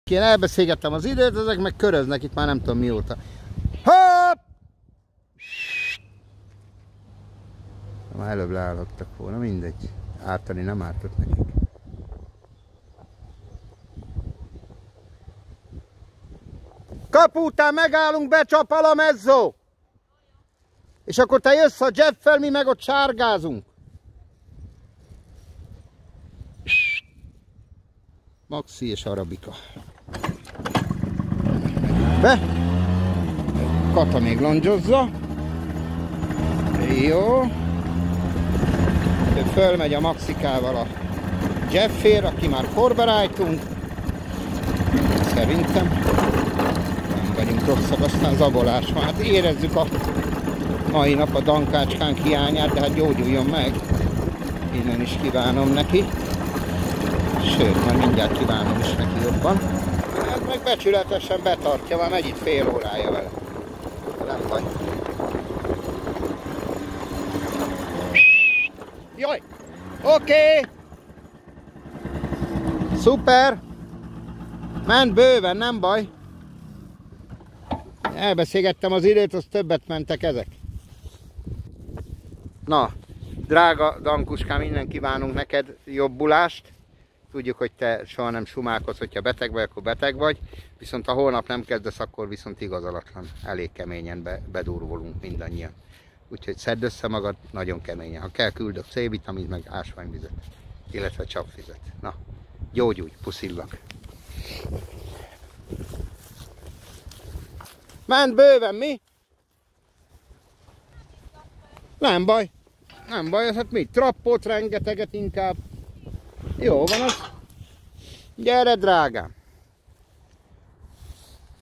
Én elbeszélgettem az időt, ezek meg köröznek itt már nem tudom mióta. Hopp! Már előbb leállhattak volna, mindegy. Ártani nem ártott nekik. Kapu után megállunk, becsap a mezzó! És akkor te jössz a Jeff-fel, mi meg ott sárgázunk. Maxi és Arabika. Be! Kata még longyozza. Jó. Ő fölmegy a Maxikával a Jeffér, aki már korbarájtunk. Szerintem nem vagyunk rosszak, aztán zabolás van. Hát érezzük a mai nap a dankácskánk hiányát, de hát gyógyuljon meg. Innen is kívánom neki. Sőt, majd mindjárt kívánom is neki jobban. Hát meg becsületesen betartja, már megy itt fél órája vele. Nem baj. Jaj! Oké! Szuper! Ment bőven, nem baj. Elbeszélgettem az időt, az többet mentek ezek. Na, drága Dankuskám, innen kívánunk neked jobbulást. Tudjuk, hogy te soha nem sumálkodsz, hogyha beteg vagy, akkor beteg vagy. Viszont ha holnap nem kezdesz, akkor viszont igazalatlan. Elég keményen bedurvolunk mindannyian. Úgyhogy szedd össze magad nagyon keményen. Ha kell, küldök C-vitamint, meg ásványvizet. Illetve csapvizet. Na, gyógyulj, puszillak. Ment bőven, mi? Nem baj. Nem baj, hát mit? Trappot rengeteget inkább. Jó van az. Gyere, drágám.